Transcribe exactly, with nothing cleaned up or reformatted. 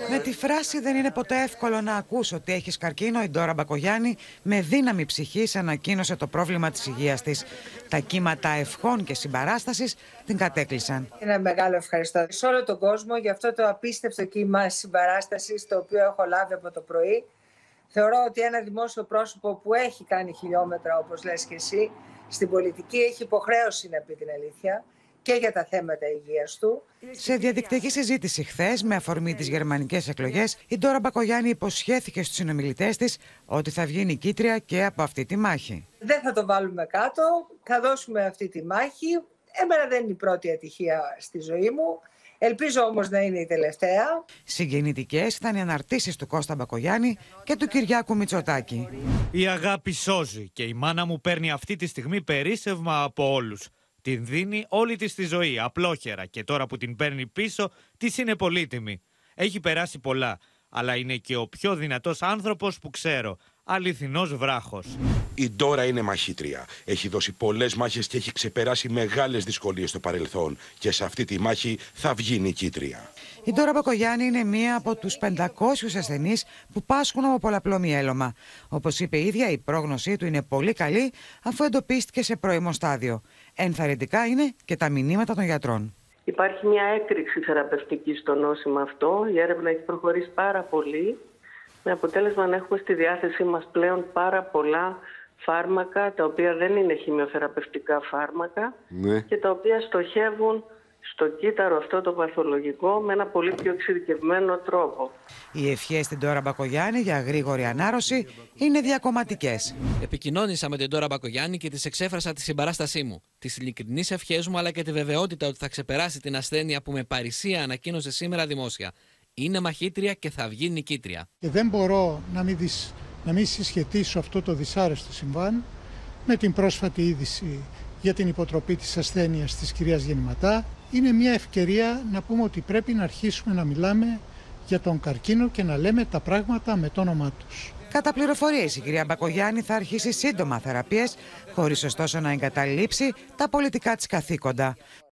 Με τη φράση «Δεν είναι ποτέ εύκολο να ακούς ότι έχεις καρκίνο», η Ντόρα Μπακογιάννη με δύναμη ψυχής ανακοίνωσε το πρόβλημα της υγείας της. Τα κύματα ευχών και συμπαράστασης την κατέκλυσαν. Ένα μεγάλο ευχαριστώ σε όλο τον κόσμο για αυτό το απίστευτο κύμα συμπαράστασης το οποίο έχω λάβει από το πρωί. Θεωρώ ότι ένα δημόσιο πρόσωπο που έχει κάνει χιλιόμετρα, όπως λες και εσύ, στην πολιτική έχει υποχρέωση να πει την αλήθεια και για τα θέματα υγείας του. Σε διαδικτυακή συζήτηση χθες, με αφορμή τις γερμανικές εκλογές, η Ντόρα Μπακογιάννη υποσχέθηκε στους συνομιλητές της ότι θα βγει νικήτρια και από αυτή τη μάχη. Δεν θα το βάλουμε κάτω, θα δώσουμε αυτή τη μάχη. Εμένα δεν είναι η πρώτη ατυχία στη ζωή μου. Ελπίζω όμως να είναι η τελευταία. Συγκινητικές ήταν οι αναρτήσεις του Κώστα Μπακογιάννη και του Κυριάκου Μητσοτάκη. Η αγάπη σώζει και η μάνα μου παίρνει αυτή τη στιγμή περίσσευμα από όλους. Την δίνει όλη της τη ζωή, απλόχερα, και τώρα που την παίρνει πίσω, της είναι πολύτιμη. Έχει περάσει πολλά, αλλά είναι και ο πιο δυνατός άνθρωπος που ξέρω. Αληθινός βράχος. Η Ντόρα είναι μαχήτρια. Έχει δώσει πολλές μάχες και έχει ξεπεράσει μεγάλες δυσκολίες στο παρελθόν. Και σε αυτή τη μάχη θα βγει νικήτρια. Η Ντόρα Μπακογιάννη είναι μία από τους πεντακόσιους ασθενείς που πάσχουν από πολλαπλό μυέλωμα. Όπως είπε η ίδια, η πρόγνωσή του είναι πολύ καλή, αφού εντοπίστηκε σε πρώιμο στάδιο. Ενθαρρυντικά είναι και τα μηνύματα των γιατρών. Υπάρχει μια έκρηξη θεραπευτική στο νόσημα αυτό. Η έρευνα έχει προχωρήσει πάρα πολύ, με αποτέλεσμα να έχουμε στη διάθεσή μας πλέον πάρα πολλά φάρμακα, τα οποία δεν είναι χημειοθεραπευτικά φάρμακα, ναι, και τα οποία στοχεύουν στο κύτταρο αυτό το παθολογικό με ένα πολύ πιο εξειδικευμένο τρόπο. Οι ευχές στην Ντόρα Μπακογιάννη για γρήγορη ανάρρωση είναι διακομματικές. Επικοινώνησα με την Ντόρα Μπακογιάννη και της εξέφρασα τη συμπαράστασή μου, τις ειλικρινείς ευχές μου, αλλά και τη βεβαιότητα ότι θα ξεπεράσει την ασθένεια που με παρησία ανακοίνωσε σήμερα δημόσια. Είναι μαχήτρια και θα βγει νικήτρια. Και δεν μπορώ να μην, δυσ... να μην συσχετίσω αυτό το δυσάρεστο συμβάν με την πρόσφατη είδηση για την υποτροπή της ασθένειας της κυρίας Γεννηματά. Είναι μια ευκαιρία να πούμε ότι πρέπει να αρχίσουμε να μιλάμε για τον καρκίνο και να λέμε τα πράγματα με το όνομά τους. Κατά πληροφορίες, η κυρία Μπακογιάννη θα αρχίσει σύντομα θεραπείες, χωρίς ωστόσο να εγκαταλείψει τα πολιτικά της καθήκοντα.